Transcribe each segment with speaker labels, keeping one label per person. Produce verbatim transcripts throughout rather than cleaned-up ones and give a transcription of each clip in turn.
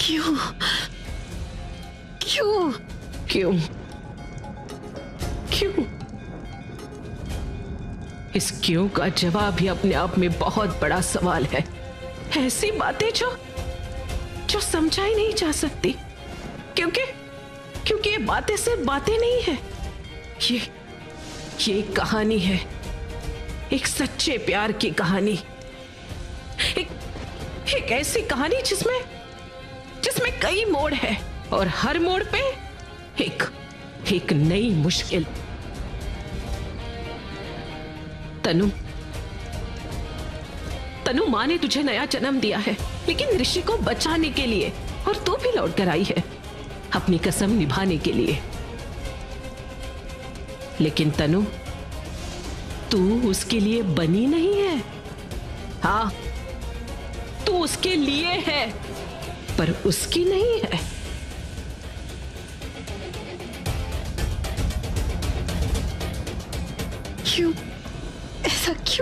Speaker 1: क्यों क्यों
Speaker 2: क्यों क्यों इस क्यों का जवाब भी अपने आप में बहुत बड़ा सवाल है। ऐसी बातें जो जो समझा ही नहीं जा सकती, क्योंकि क्योंकि ये बातें सिर्फ बातें नहीं है, ये ये एक कहानी है, एक सच्चे प्यार की कहानी, एक एक ऐसी कहानी जिसमें जिसमें कई मोड़ है और हर मोड़ पे एक एक नई मुश्किल। तनु तनु मां ने तुझे नया जन्म दिया है, लेकिन ऋषि को बचाने के लिए, और तू भी लौट कर आई है अपनी कसम निभाने के लिए। लेकिन तनु, तू उसके लिए बनी नहीं है। हाँ, तू उसके लिए है, पर उसकी नहीं है।
Speaker 1: क्यों? ऐसा क्यों?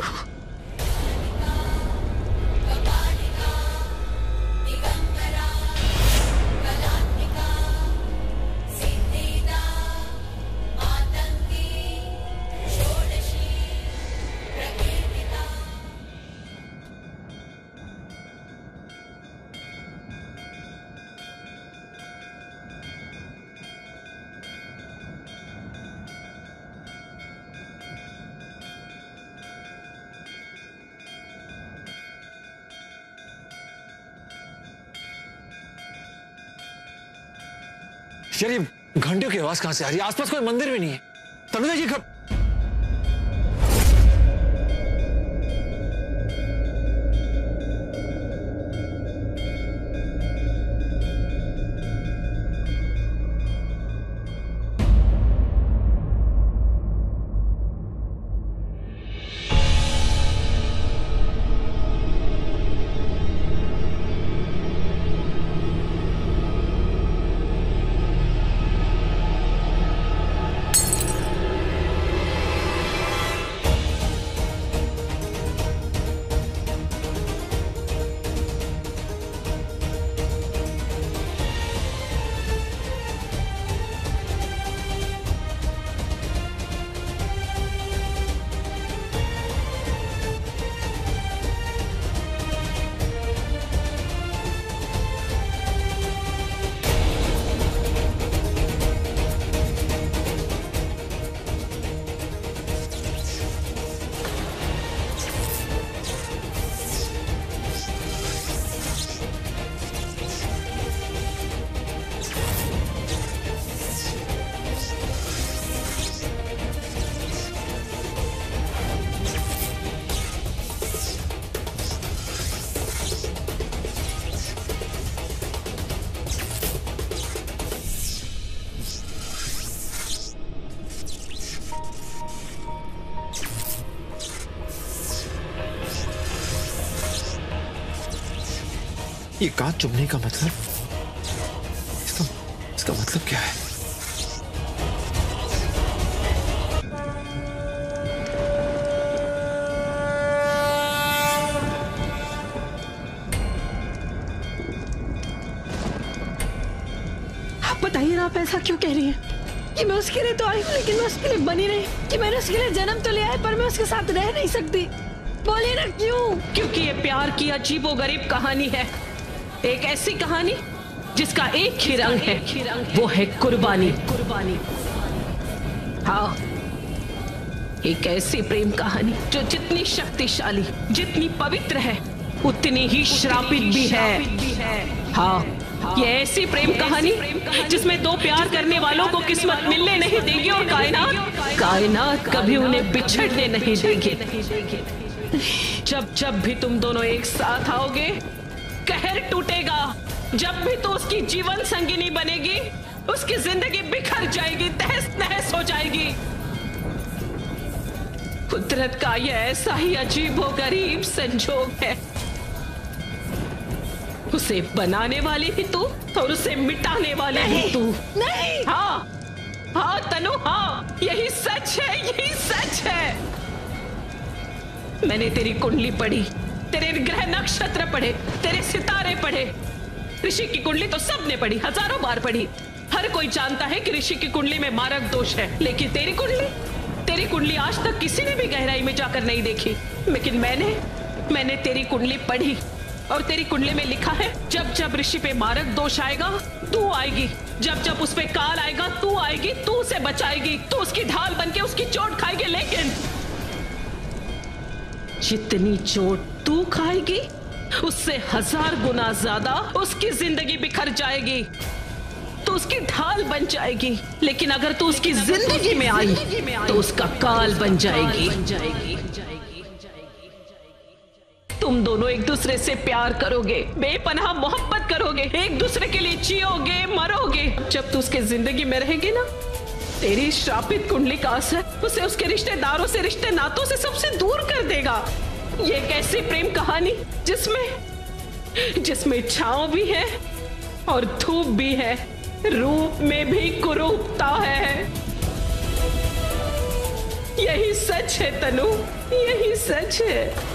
Speaker 3: यार ये घंटियों की आवाज कहां से आ रही है? आसपास कोई मंदिर भी नहीं है। तनुजा जी कब? ये कांच चुभने का मतलब, इसका इसका मतलब क्या है?
Speaker 1: आप बताइए ना, आप ऐसा क्यों कह रही हैं? कि मैं उसके लिए तो आई हूँ, लेकिन मैं उसके लिए बनी नहीं, कि मैंने उसके लिए जन्म तो लिया है, पर मैं उसके साथ रह नहीं सकती। बोलिए ना क्यों?
Speaker 2: क्योंकि ये प्यार की अजीबोगरीब कहानी है, एक ऐसी कहानी जिसका एक ही रंग है, वो है कुर्बानी। कुर्बानी हाँ, एक ऐसी प्रेम कहानी जो जितनी शक्तिशाली, जितनी पवित्र है, उतनी ही श्रापित भी है। हाँ, ये ऐसी प्रेम कहानी जिसमें दो प्यार करने वालों को किस्मत मिलने नहीं देगी और कायनात कायनात कभी उन्हें बिछड़ने नहीं देगी। जब जब भी तुम दोनों एक साथ आओगे, कहर टूटेगा। जब भी तो उसकी जीवन संगिनी बनेगी, उसकी जिंदगी बिखर जाएगी, तहस नहस हो जाएगी। कुदरत का यह ऐसा ही अजीबोगरीब संजोग है। उसे बनाने वाली भी तू और उसे मिटाने वाली भी तू।
Speaker 1: नहीं।
Speaker 2: हाँ हाँ तनु, हाँ, यही सच है, यही सच है। मैंने तेरी कुंडली पढ़ी, तेरे ग्रह नक्षत्र पढ़े, तेरे सितारे पढ़े, ऋषि की कुंडली तो सबने पढ़ी, हजारों बार पढ़ी। हर कोई जानता है कि ऋषि की कुंडली में मारक दोष है, लेकिन तेरी कुंडली तेरी कुंडली आज तक किसी ने भी गहराई में जाकर नहीं देखी। लेकिन मैंने मैंने तेरी कुंडली पढ़ी और तेरी कुंडली में लिखा है जब जब ऋषि पे मारक दोष आएगा तू आएगी, जब जब उस पे काल आएगा तू आएगी, तू उसे बचाएगी, तू उसकी ढाल बनके उसकी चोट खाएगी। लेकिन जितनी चोट तू खाएगी उससे हजार गुना ज्यादा उसकी जिंदगी बिखर जाएगी, तो उसकी ढाल बन जाएगी। लेकिन अगर तू उसकी जिंदगी में आई तो उसका काल बन जाएगी। तुम दोनों एक दूसरे से प्यार करोगे, बेपनाह मोहब्बत करोगे, एक दूसरे के लिए जियोगे, मरोगे। जब तू उसके जिंदगी में रहेगी ना, तेरी श्रापित कुंडली का असर उसे उसके रिश्तेदारों से, रिश्ते नातों से सबसे दूर कर देगा। ये एक ऐसी प्रेम कहानी जिसमें जिसमें छांव भी है और धूप भी है, रूप में भी कुरूपता है। यही सच है तनु, यही सच है।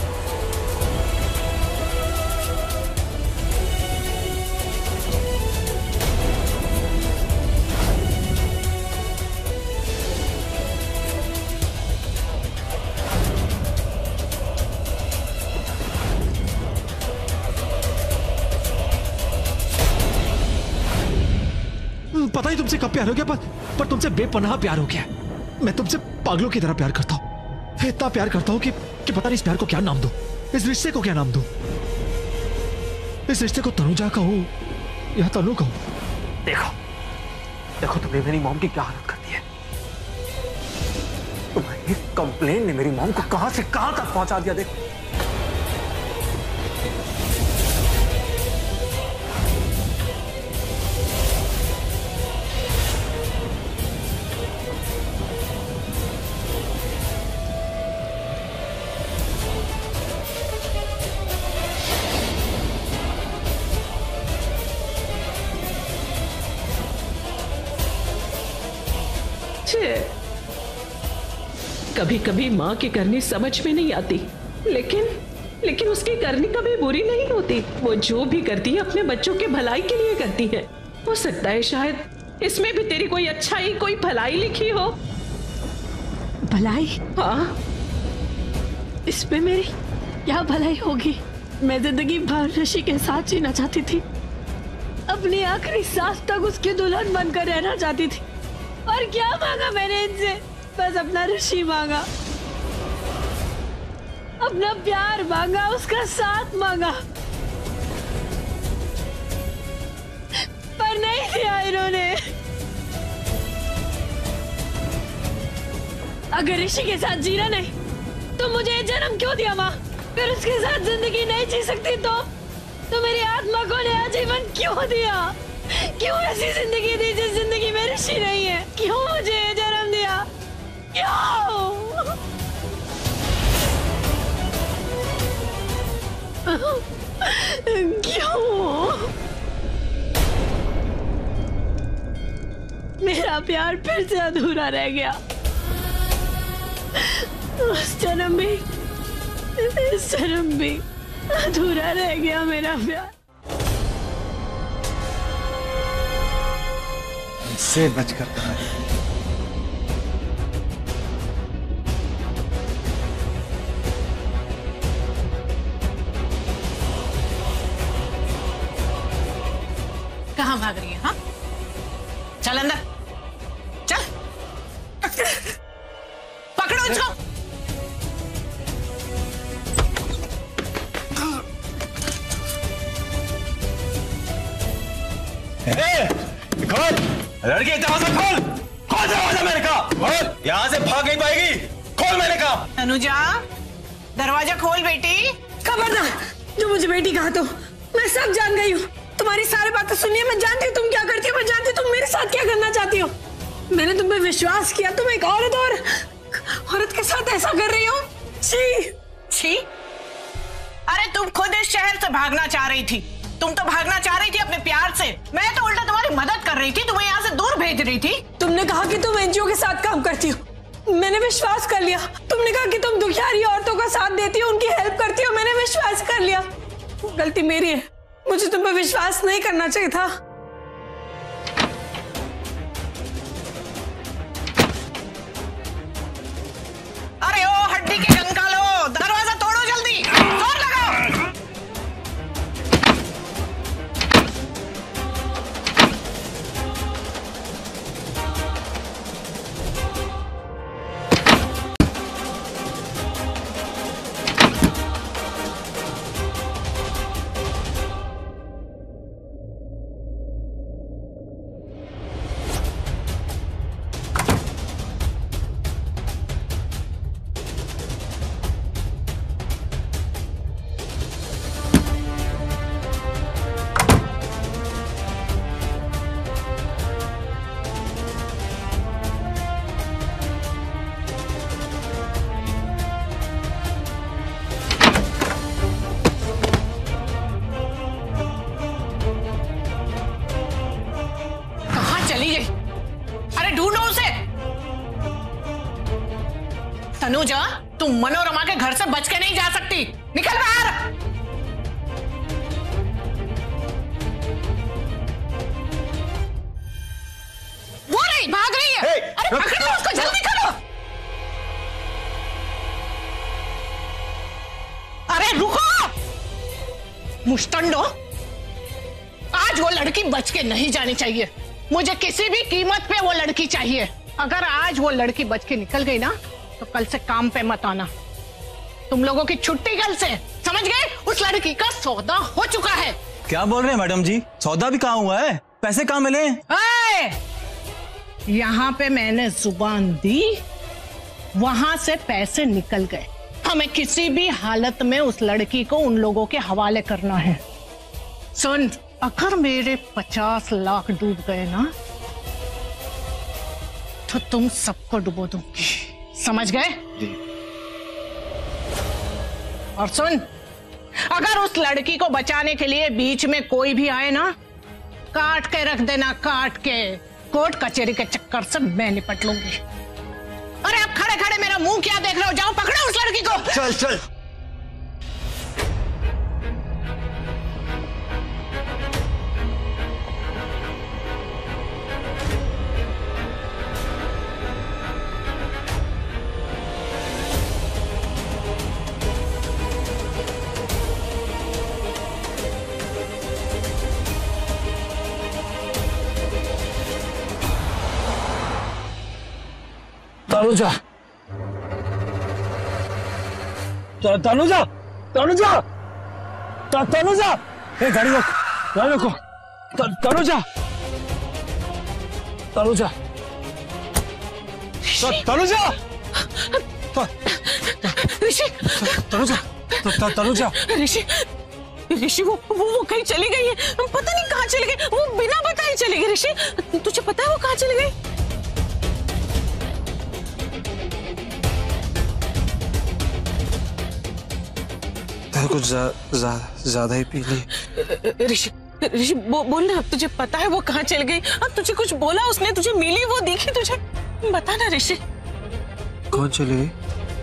Speaker 3: पता ही तुमसे कब प्यार हो गया, पर पर तुमसे बेपनाह प्यार हो गया। मैं तुमसे पागलों की तरह प्यार करता हूं, इतना प्यार करता हूं कि कि पता नहीं इस प्यार को क्या नाम दूं, इस रिश्ते को क्या नाम दूं। इस रिश्ते को तनुजा कहूं या तनु कहूं। देखो देखो तुमने मेरी मॉम की क्या हालत कर दी है। तुम्हारी कंप्लेन ने मेरी मॉम को कहां से कहां तक पहुंचा दिया। देखो
Speaker 2: कभी कभी माँ की करनी समझ में नहीं आती, लेकिन लेकिन उसकी करनी कभी बुरी नहीं होती। वो जो भी करती है अपने बच्चों के भलाई के लिए करती है। हो सकता है शायद इसमें भी तेरी कोई अच्छाई, कोई भलाई लिखी हो।
Speaker 1: भलाई?
Speaker 2: हाँ,
Speaker 1: इसमें मेरी क्या भलाई होगी? मैं जिंदगी भर ऋषि के साथ जीना चाहती थी, अपनी आखिरी सांस तक उसकी दुल्हन बनकर रहना चाहती थी। और क्या मांगा मैंने इनसे? बस अपना ऋषि मांगा, अपना प्यार मांगा, उसका साथ मांगा, पर नहीं दिया इन्होंने। अगर ऋषि के साथ जीना नहीं तो मुझे जन्म क्यों दिया माँ? फिर उसके साथ जिंदगी नहीं जी सकती तो तो मेरी आत्मा को नया जीवन क्यों दिया? क्यों ऐसी जिंदगी दी जिस जिंदगी में ऋषि नहीं है? क्यों मुझे जन्म दिया? क्यों? क्यों? मेरा प्यार फिर से अधूरा रह गया। उस जन्म भी, इस जन्म भी अधूरा रह गया मेरा प्यार।
Speaker 3: से बचकर रहा।
Speaker 4: कहाँ भाग रही है? हाँ, चल अंदर, चल, पकड़ो इसको।
Speaker 5: खोल लड़की, दरवाजा खोल, खोल दरवाजा मैंने कहा, खोल, यहाँ से भाग नहीं पाएगी, खोल मैंने कहा।
Speaker 4: अनुजा, दरवाजा खोल बेटी।
Speaker 1: खबरदार, जो मुझे बेटी कहा तो मैं सब जान गई हूँ। तुम्हारी सारी बातें सुनिए, मैं जानती हूँ तुम क्या करती हो, मैं जानती हूँ तुम मेरे साथ क्या करना चाहती हो। मैंने तुम पे विश्वास किया, तुम एक औरत और औरत के साथ ऐसा कर रही हो। छी
Speaker 4: छी, अरे तुम खुद इस शहर से भागना चाह रही थी। तुम तो भागना चाह रही थी अपने प्यार से, मैं तो उल्टा तुम्हारी मदद कर रही थी, तुम्हें यहाँ से दूर भेज रही थी।
Speaker 1: तुमने कहा कि तुम एनजीओ के साथ काम करती हो, मैंने विश्वास कर लिया। तुमने कहा कि तुम दुखियारी औरतों का साथ देती हो, उनकी हेल्प करती हो, मैंने विश्वास कर लिया। गलती मेरी है,
Speaker 6: मुझे तुम पे विश्वास नहीं करना चाहिए था।
Speaker 4: अरे ओ हड्डी के कंकालो, दरवाजा तोड़ो जल्दी, जोर लगाओ। तनुजा, तुम मनोरमा के घर से बच के नहीं जा सकती, निकल बाहर। वो रही, भाग रही है।
Speaker 5: hey,
Speaker 4: अरे पकड़ो उसको, जल्दी करो। अरे रुको, मुश्तंडो, आज वो लड़की बच के नहीं जानी चाहिए। मुझे किसी भी कीमत पे वो लड़की चाहिए। अगर आज वो लड़की बच के निकल गई ना, तो कल से काम पे मत आना। तुम लोगों की छुट्टी कल से, समझ गए? उस लड़की का सौदा हो चुका है।
Speaker 5: क्या बोल रहे हैं मैडम जी? सौदा भी कहाँ हुआ है? पैसे कहाँ मिले?
Speaker 4: यहाँ पे मैंने जुबान दी, वहां से पैसे निकल गए। हमें किसी भी हालत में उस लड़की को उन लोगों के हवाले करना है। सुन, अगर मेरे पचास लाख डूब गए ना, तो तुम सबको डुबो दूंगी, समझ गए? और सुन, अगर उस लड़की को बचाने के लिए बीच में कोई भी आए ना, काट के रख देना, काट के। कोर्ट कचहरी के चक्कर से मैं निपट लूंगी। अरे अब खड़े खड़े मेरा मुंह क्या देख रहे हो? जाओ पकड़ो उस लड़की को।
Speaker 5: चल चल।
Speaker 3: तनुजा, तनुजा, तनुजा, तनुजा, ए गाड़ी रोक, गाड़ी रोको, तनुजा, तनुजा, तनुजा,
Speaker 2: ऋषि,
Speaker 3: तनुजा, तनुजा,
Speaker 2: ऋषि, ऋषि वो वो वो कहीं चली गई है, पता नहीं कहाँ चली गई, वो बिना बताए चली गई। ऋषि, तुझे पता है वो कहाँ चली गई?
Speaker 3: कुछ ज्यादा ही पी ली।
Speaker 2: ऋषि, ऋषि बो, बोल ना, तुझे पता है वो कहाँ चल गई? अब तुझे कुछ बोला उसने? तुझे मिली, वो दिखी तुझे? बता ना ऋषि।
Speaker 3: कौन चली गई?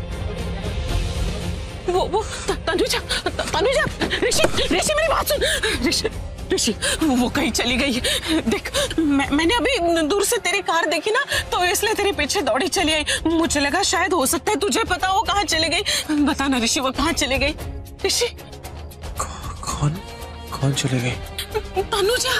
Speaker 2: वो वो तनुजा, तनुजा। ऋषि, ऋषि मेरी बात सुन। ऋषि, ऋषि वो, वो कहीं चली गई है। देख, मैं, मैंने अभी दूर से तेरी कार देखी ना, तो इसलिए तेरे पीछे दौड़ी चली आई। मुझे लगा शायद हो सकता है तुझे पता हो कहाँ चली गई। बता ना ऋषि, वो कहाँ चली गई? ऋषि,
Speaker 3: कौन कौन चले गए?
Speaker 2: तनुजा।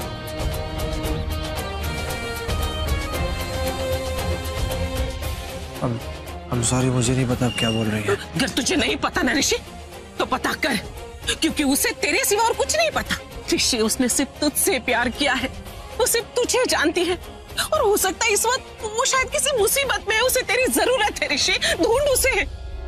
Speaker 3: I'm, I'm sorry, मुझे नहीं पता आप क्या बोल रही हैं।
Speaker 2: अगर तुझे नहीं पता ना ऋषि, तो पता कर, क्योंकि उसे तेरे सिवा और कुछ नहीं पता। ऋषि, उसने सिर्फ तुझसे प्यार किया है, वो सिर्फ तुझे जानती है, और हो सकता है इस वक्त वो शायद किसी मुसीबत में है, उसे तेरी जरूरत है। ऋषि, ढूंढ उसे।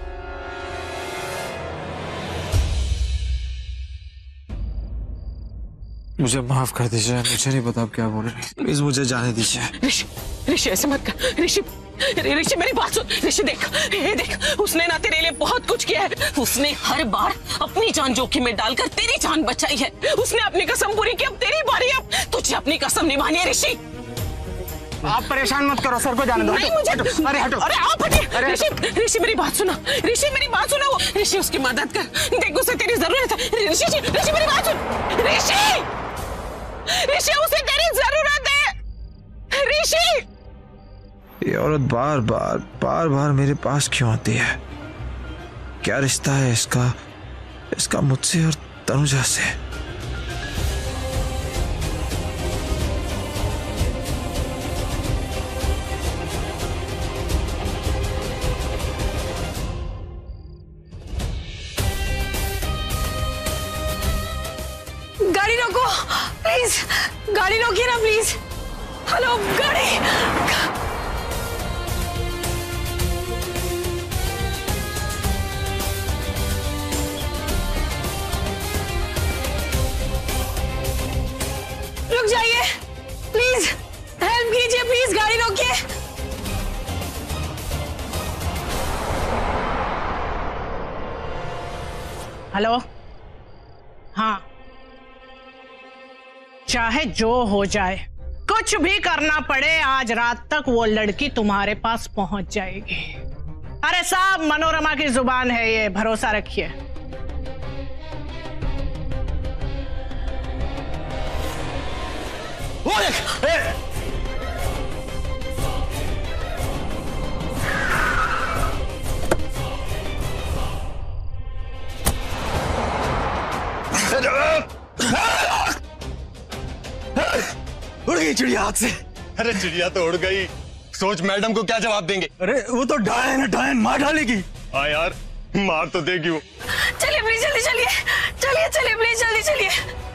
Speaker 3: मुझे माफ कर दीजिए, मुझे नहीं पता आप क्या बोल रहे हैं। प्लीज मुझे जाने दीजिए।
Speaker 2: ऋषि, ऋषि ऐसे मत कर। ऋषि, ऋषि मेरी बात सुन। ऋषि देख, ये देख, उसने ना तेरे लिए बहुत कुछ किया है। उसने हर बार अपनी जान जोखिम में डालकर तेरी जान बचाई है। उसने अपनी कसम पूरी की, अब तेरी बारी है। अब तुझे अपनी कसम निभानी है ऋषि।
Speaker 7: आप परेशान मत करो, सर को जाने दो।
Speaker 4: नहीं मुझे,
Speaker 7: अरे हटो,
Speaker 4: अरे आप हटिए। ऋषि, ऋषि मेरी बात सुनो, ऋषि मेरी बात सुनो। ऋषि उसकी मदद कर, देख उसे तेरी जरूरत है। ऋषि जी, ऋषि मेरी बात सुन। ऋषि, ऋषि उसे तेरी जरूरत है। ऋषि,
Speaker 8: ये औरत बार बार बार बार मेरे पास क्यों आती है? क्या रिश्ता है इसका इसका मुझसे और तनुजा से?
Speaker 6: गाड़ी रोको प्लीज, गाड़ी रोकिए ना प्लीज। हेलो गाड़ी, रुक जाइए प्लीज, हेल्प कीजिए प्लीज, गाड़ी रोकिए।
Speaker 4: हेलो, हाँ, चाहे जो हो जाए, कुछ भी करना पड़े, आज रात तक वो लड़की तुम्हारे पास पहुंच जाएगी। अरे साहब, मनोरमा की जुबान है ये, भरोसा रखिए।
Speaker 5: वो देख, ए!
Speaker 3: उड़ गई चिड़िया हाथ से।
Speaker 5: अरे चिड़िया तो उड़ गई, सोच मैडम को क्या जवाब देंगे?
Speaker 3: अरे वो तो डायन है, डायन मार डालेगी।
Speaker 5: हाँ यार, मार तो देगी वो।
Speaker 6: चलिए प्लीज, जल्दी चलिए, चलिए चलिए प्लीज, जल्दी चलिए।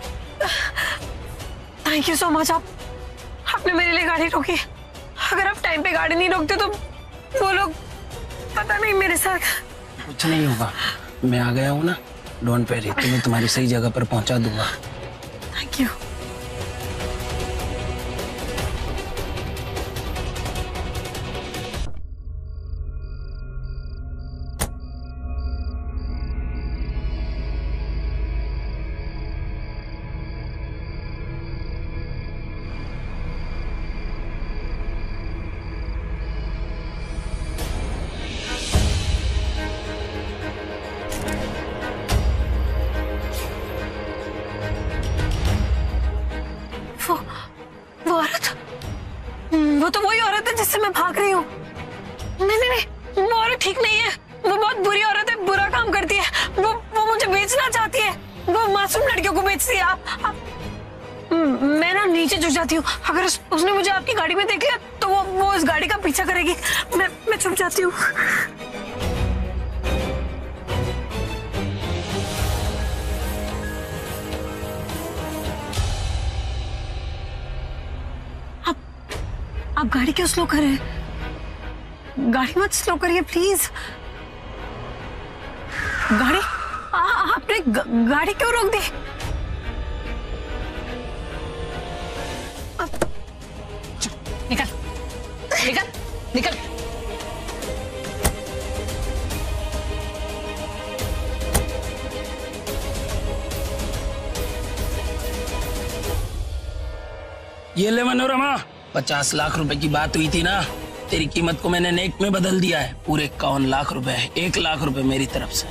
Speaker 6: थैंक यू सो मच, आप आपने मेरे लिए गाड़ी रोकी। अगर आप टाइम पे गाड़ी नहीं रोकते तो वो लोग पता नहीं मेरे साथ।
Speaker 9: कुछ नहीं होगा, मैं आ गया हूँ ना, डोंट वरी, तुम्हें तुम्हारी सही जगह पर पहुंचा दूंगा।
Speaker 6: Thank you. वो वो औरत, वो तो वही औरत है जिससे मैं भाग रही हूँ। नहीं नहीं नहीं, वो औरत ठीक नहीं है, वो बहुत बुरी औरत है, बुरा काम करती है। वो वो मुझे बेचना चाहती है, वो मासूम लड़कियों को बेचती है। आप, आप मैं ना नीचे झुक जाती हूँ। अगर उस, उसने मुझे आपकी गाड़ी में देख लिया तो वो वो उस गाड़ी का पीछा करेगी। मैं मैं छुप जाती हूँ। आप गाड़ी क्यों स्लो कर रहे हैं? गाड़ी मत स्लो करिए प्लीज। गाड़ी आ, आपने ग, गाड़ी क्यों रोक दी?
Speaker 4: निकल निकल निकल।
Speaker 9: ये ले मनोरमा, पचास लाख रुपए की बात हुई थी ना, तेरी कीमत को मैंने नेक में बदल दिया है। पूरे इक्यावन लाख रुपए, एक लाख रुपए मेरी तरफ से।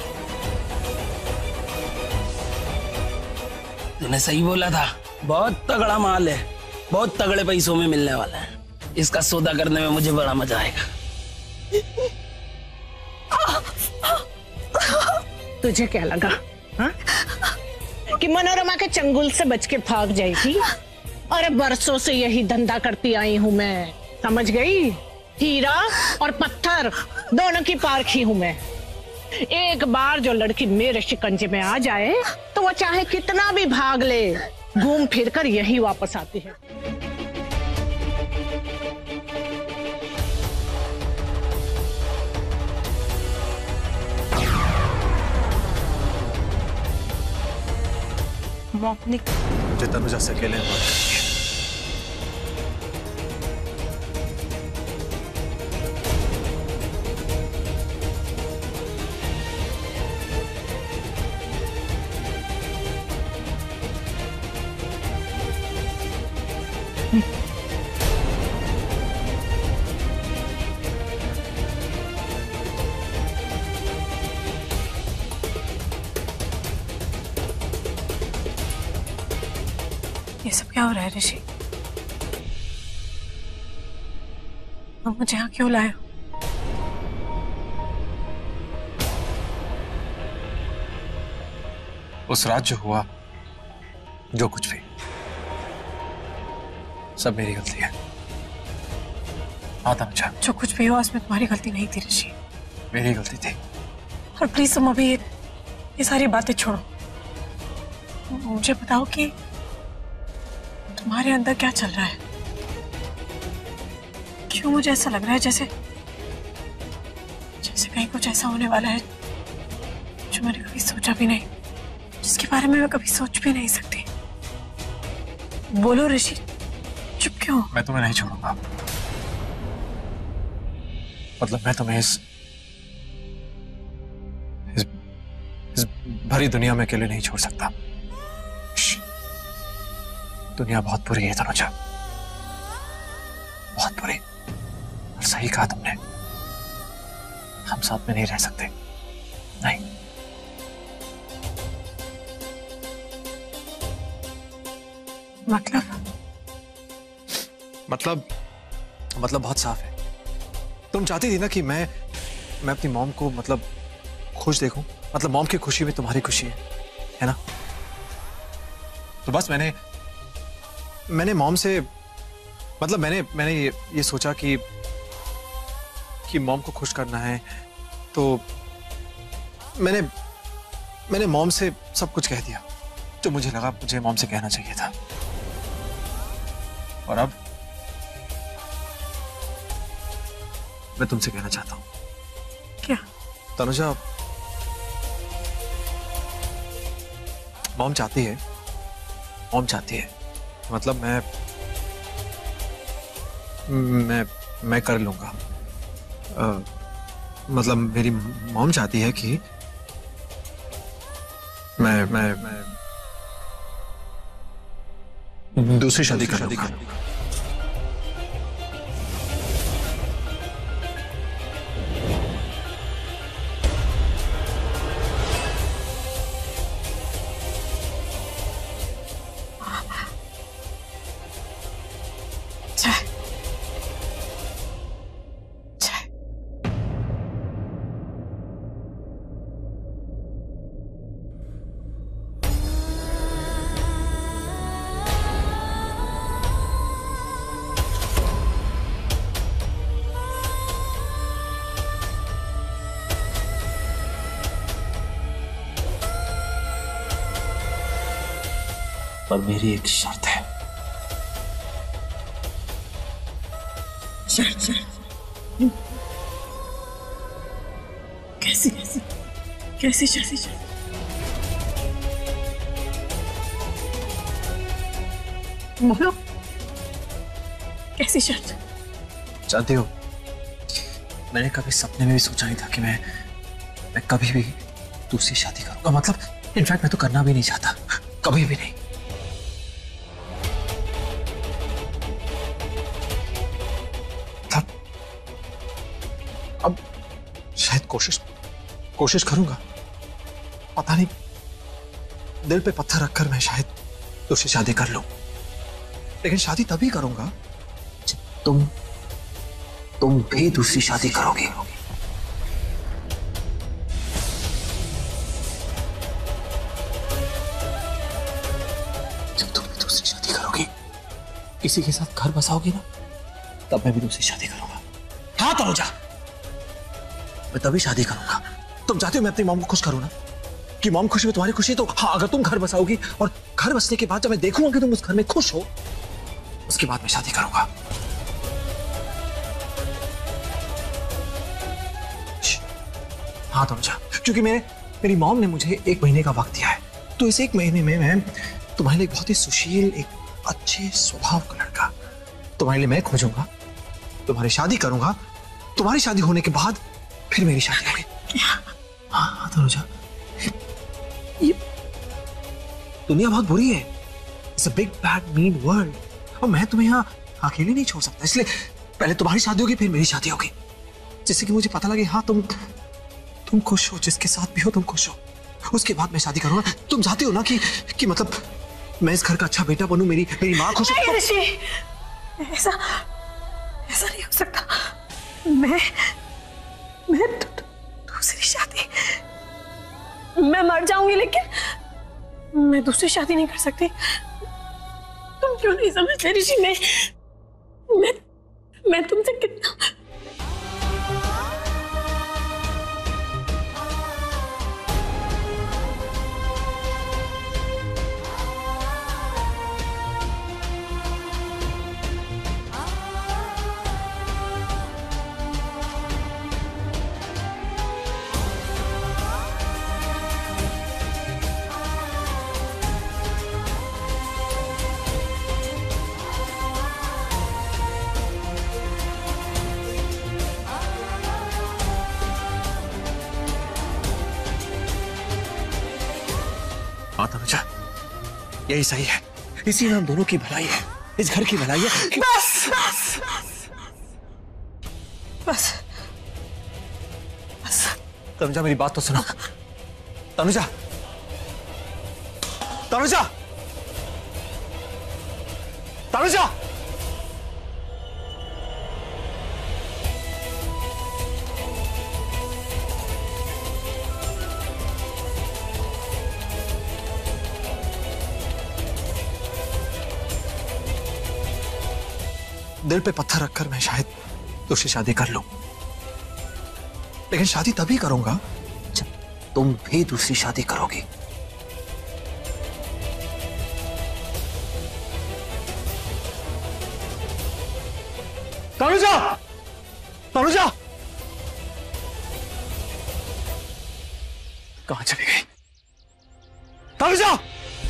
Speaker 9: तूने सही बोला था, बहुत तगड़ा माल है, बहुत तगड़े पैसों में मिलने वाला है। इसका सौदा करने में मुझे बड़ा मजा आएगा।
Speaker 4: तुझे क्या लगा हा? कि मनोरमा के चंगुल से बच के भाग जाएगी? अरे बरसों से यही धंधा करती आई हूं मैं, समझ गई? हीरा और पत्थर दोनों की पारखी हूं मैं। एक बार जो लड़की मेरे शिकंजे में आ जाए तो वो चाहे कितना भी भाग ले, घूम फिर कर यही वापस आती है।
Speaker 3: मुझे तनुजा से अकेले बात करनी है।
Speaker 6: ये सब क्या हो रहा है ऋषि? तुम मुझे यहाँ क्यों लाए हो?
Speaker 3: उस रात जो हुआ, जो कुछ भी, सब मेरी गलती है। हाँ तनुजा,
Speaker 6: जो कुछ भी हुआ उसमें तुम्हारी गलती नहीं थी ऋषि।
Speaker 3: मेरी गलती थी।
Speaker 6: और प्लीज तुम अभी ये, ये सारी बातें छोड़ो। मुझे बताओ कि तुम्हारे अंदर क्या चल रहा है? क्यों मुझे ऐसा लग रहा है जैसे जैसे कहीं कुछ ऐसा होने वाला है जो मैंने कभी सोचा भी नहीं, जिसके बारे में मैं कभी सोच भी नहीं सकती। बोलो ऋषि, चुप क्यों?
Speaker 3: मैं तुम्हें नहीं छोड़ूंगा। मतलब मैं तुम्हें इस इस, इस भरी दुनिया में अकेले नहीं छोड़ सकता। दुनिया बहुत बुरी है तनुजा, बहुत बुरी। और सही कहा तुमने, हम साथ में नहीं रह सकते। नहीं।
Speaker 6: मतलब
Speaker 3: मतलब मतलब बहुत साफ है। तुम चाहती थी ना कि मैं मैं अपनी मॉम को मतलब खुश देखूं। मतलब मॉम की खुशी में तुम्हारी खुशी है, है ना? तो बस मैंने मैंने मॉम से मतलब मैंने मैंने ये, ये सोचा कि कि मॉम को खुश करना है, तो मैंने मैंने मॉम से सब कुछ कह दिया जो मुझे लगा मुझे मॉम से कहना चाहिए था। और अब मैं तुमसे कहना चाहता हूं।
Speaker 6: क्या?
Speaker 3: तनुजा, मॉम चाहती है मॉम चाहती है मतलब मैं मैं मैं कर लूंगा। आ, मतलब मेरी मॉम चाहती है कि मैं मैं मैं दूसरी शादी कर लूंगा।
Speaker 8: पर मेरी एक शर्त है।
Speaker 6: शर्त? शर्त? कैसी कैसी कैसी कैसी शर्त? बोलो, कैसी शर्त?
Speaker 3: जानती हो, मैंने कभी सपने में भी सोचा नहीं था कि मैं मैं कभी भी दूसरी शादी करूंगा। मतलब इनफैक्ट मैं तो करना भी नहीं चाहता, कभी भी नहीं। मतलब अब शायद कोशिश कोशिश करूंगा। पता नहीं, दिल पे पत्थर रखकर मैं शायद दूसरी शादी कर लूं, लेकिन शादी तभी करूंगा जब तुम तुम भी दूसरी शादी करोगे। जब तुम भी दूसरी शादी करोगी, किसी के साथ घर बसाओगी ना, तब मैं भी दूसरी शादी करूंगा। हाँ तनुजा, मैं तभी शादी करूंगा। तुम चाहती हो मैं अपनी मॉम को खुश करूं ना, कि मॉम खुशी में तुम्हारी खुशी। तो हाँ, अगर तुम घर बसाओगी और घर बसने के बाद जब मैं देखूंगा कि तुम उस घर में खुश हो, उसके बाद मैं शादी करूंगा। हाँ तनुजा, क्योंकि मेरे मेरी मॉम ने मुझे एक महीने का वक्त दिया है, तो इस एक महीने में मैं तुम्हारे लिए बहुत ही सुशील, एक अच्छे स्वभाव का लड़का तुम्हारे लिए मैं खोजूंगा, तुम्हारी शादी करूंगा। तुम्हारी शादी होने के बाद फिर मेरी शादी होगी। हाँ हाँ तनुजा, ये दुनिया बहुत बुरी है। It's a big bad mean world, और मैं तुम्हें यहाँ अकेले नहीं छोड़ सकता। इसलिए पहले तुम्हारी शादी होगी, फिर मेरी शादी होगी, जिससे कि मुझे पता लगे हाँ तुम तुम खुश हो, जिसके साथ भी हो तुम खुश हो। उसके बाद मैं शादी करूंगा। तुम चाहती हो ना कि कि मतलब मैं इस घर का अच्छा बेटा बनूं, मेरी मेरी माँ खुश
Speaker 6: नहीं ऋषि, ऐसा ऐसा नहीं हो सकता। मैं मैं दूसरी शादी, मैं मर जाऊंगी लेकिन मैं दूसरी शादी नहीं कर सकती। तुम क्यों नहीं समझते ऋषि? मैं मैं मैं तुमसे कितना
Speaker 3: हाँ तनुजा, यही सही है, इसी में हम दोनों की भलाई है, इस घर की भलाई है।
Speaker 6: बस बस बस बस।
Speaker 3: तनुजा मेरी बात तो सुनो। तनुजा, तनुजा, तनुजा, दिल पे पत्थर रखकर मैं शायद तुझसे शादी कर लूं, लेकिन शादी तभी करूंगा जब तुम भी दूसरी शादी करोगी। तनुजा, तनुजा, कहां चली गई? तनुजा,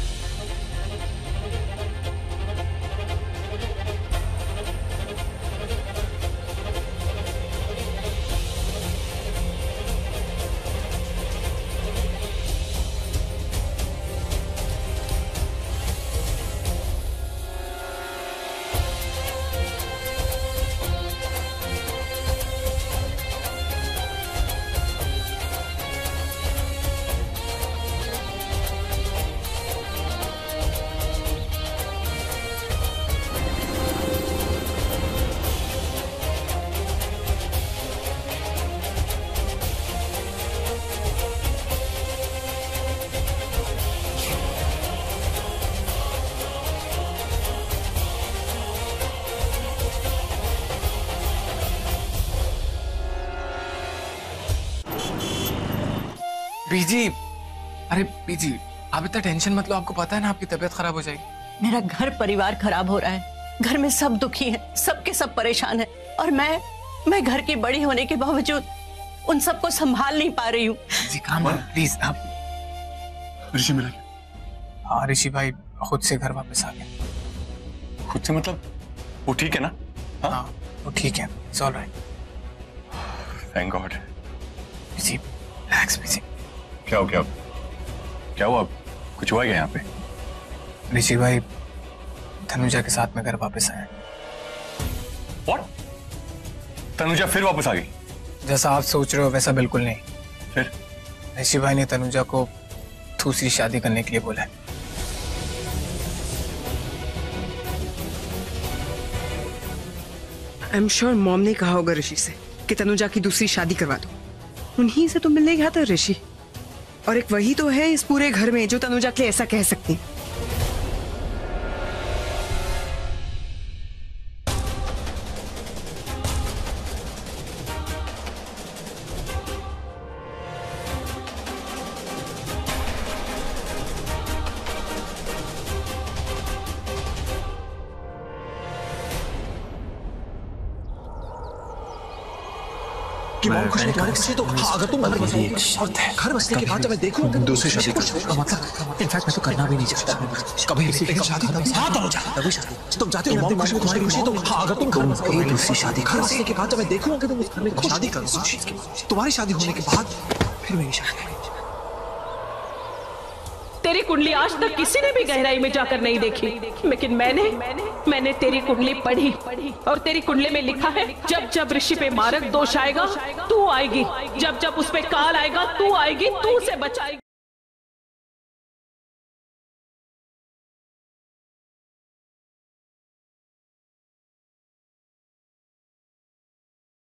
Speaker 10: बीजी, अरे बीजी आप इतना टेंशन मत लो, आपको पता है ना आपकी तबीयत खराब हो जाएगी।
Speaker 11: मेरा घर परिवार खराब हो रहा है, घर में सब दुखी हैं, सबके सब परेशान हैं, और मैं मैं घर की बड़ी होने के बावजूद उन सबको संभाल नहीं पा रही हूँ।
Speaker 10: जी काम प्लीज आप।
Speaker 5: ऋषि मिला?
Speaker 10: हाँ ऋषि भाई खुद से घर वापस आ गया।
Speaker 5: खुद से मतलब वो ठीक है ना?
Speaker 10: हाँ वो ठीक है, it's all right.
Speaker 5: Thank God.
Speaker 10: Rishi relax Rishi.
Speaker 5: क्या हो क्या क्या हुआ? कुछ हुआ क्या यहाँ पे?
Speaker 10: ऋषि भाई तनुजा के साथ में घर वापस आया।
Speaker 5: What? तनुजा फिर वापस आ गई?
Speaker 10: जैसा आप सोच रहे हो वैसा बिल्कुल नहीं।
Speaker 5: फिर?
Speaker 10: ऋषि भाई ने तनुजा को दूसरी शादी करने के लिए बोला है।
Speaker 7: आई एम श्योर मॉम ने कहा होगा ऋषि से कि तनुजा की दूसरी शादी करवा दो। उन्हीं से तो मिलने गया था ऋषि, और एक वही तो है इस पूरे घर में जो तनुजा के लिए ऐसा कह सकती है।
Speaker 3: कि मॉम खुश नहीं तुम्हारे किसी तो हाँ, अगर तुम घर बसोगे, एक शर्त है, घर बसने के बाद जब मैं देखूंगा दूसरी शादी का मतलब इनफैक्ट मैं तो करना भी नहीं चाहता कभी भी, लेकिन शादी तभी हाँ तनुजा तभी शादी तुम चाहते हो मॉम खुश में तुम्हारी खुशी तो हाँ, अगर तुम घर बसोगे दूसरी शादी घर बसने के बाद जब मैं देखूंगा कि तुम उस घर में शादी करो, तुम्हारी शादी होने के बाद फिर मेरी शादी।
Speaker 2: तेरी कुंडली आज तक किसी ने भी गहराई में जाकर नहीं देखी, लेकिन मैंने मैंने तेरी कुंडली पढ़ी और तेरी कुंडली में लिखा है जब जब ऋषि पे मारक दोष आएगा तू आएगी, जब जब उस पे काल आएगा तू आएगी, तू उसे बचाएगी।